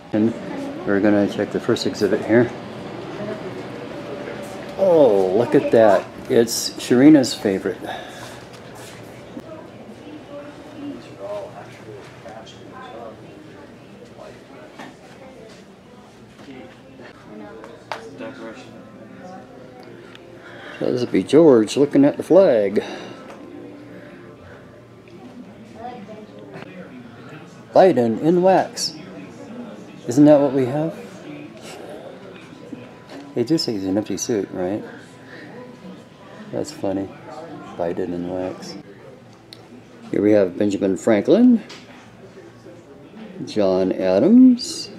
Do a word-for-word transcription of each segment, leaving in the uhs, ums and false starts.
And we're gonna check the first exhibit here. Oh, look at that. It's Sharina's favorite. So this would be George looking at the flag. Biden in wax. Isn't that what we have? They do say he's an empty suit, right? That's funny. Biden in wax. Here we have Benjamin Franklin, John Adams,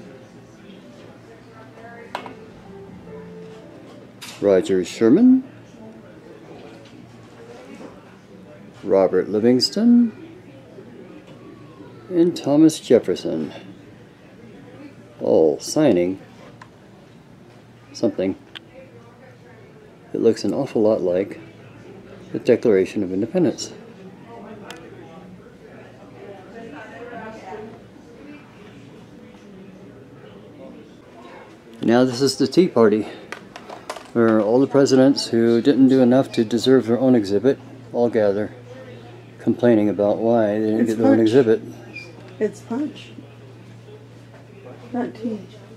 Roger Sherman, Robert Livingston, and Thomas Jefferson. All signing something that looks an awful lot like the Declaration of Independence. Now this is the Tea Party, where all the presidents who didn't do enough to deserve their own exhibit all gather, complaining about why they didn't It's get their own punch. exhibit. It's punch, not tea.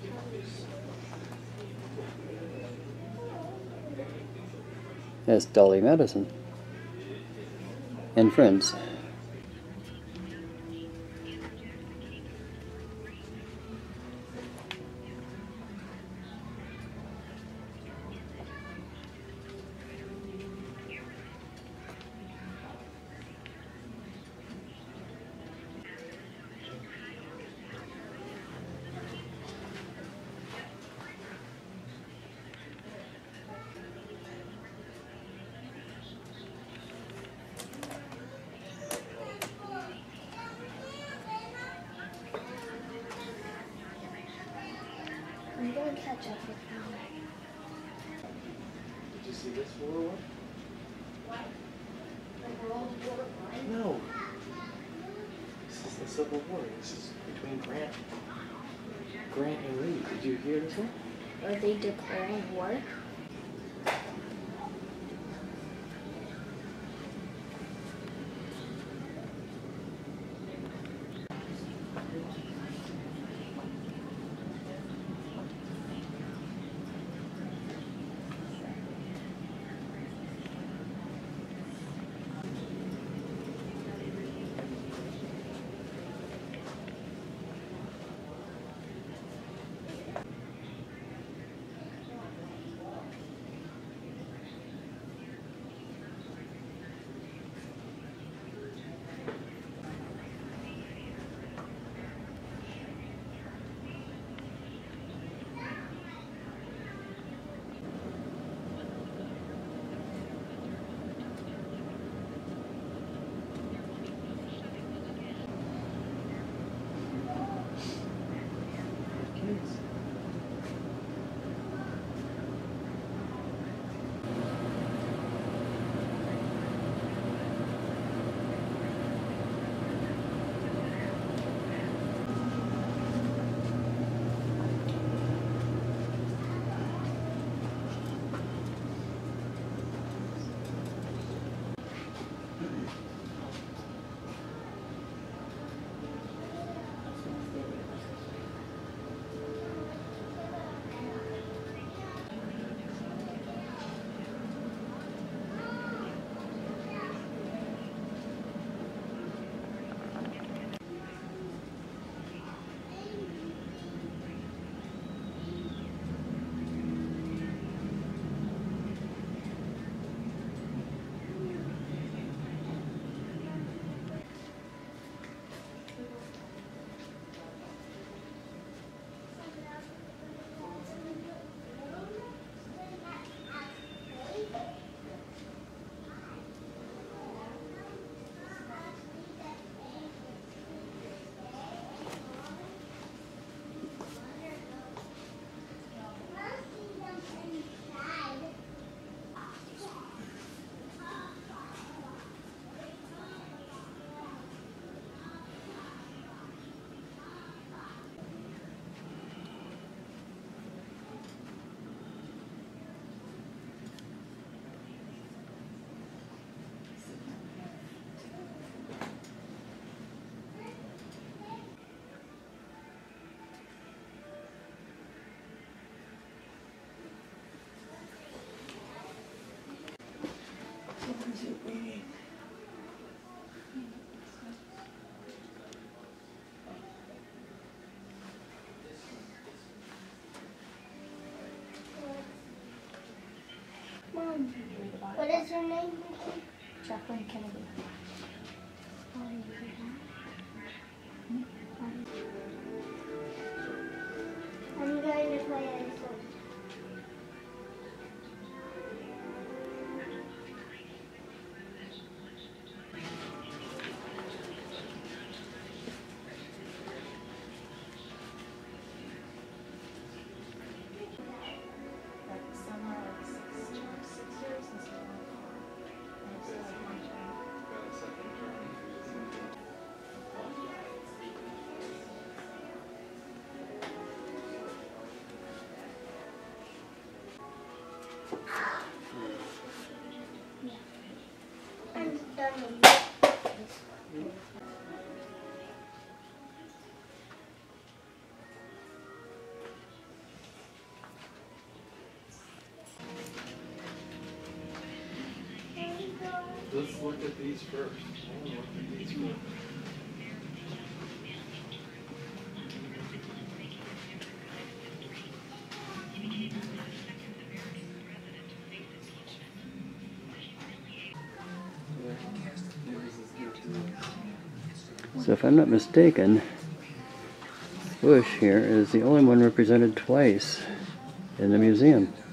That's Dolly Madison and friends. I'm going to catch up with them. Did you see this photo one? What? Like we're all the water line? No. This is the Civil War. This is between Grant, Grant and Lee. Did you hear this one? Are they declaring war? Mom, what is her name? Jacqueline Kennedy. I'm going to play a song. I'm done. Let's look at these first. I wanna look at these first. So if I'm not mistaken, Bush here is the only one represented twice in the museum.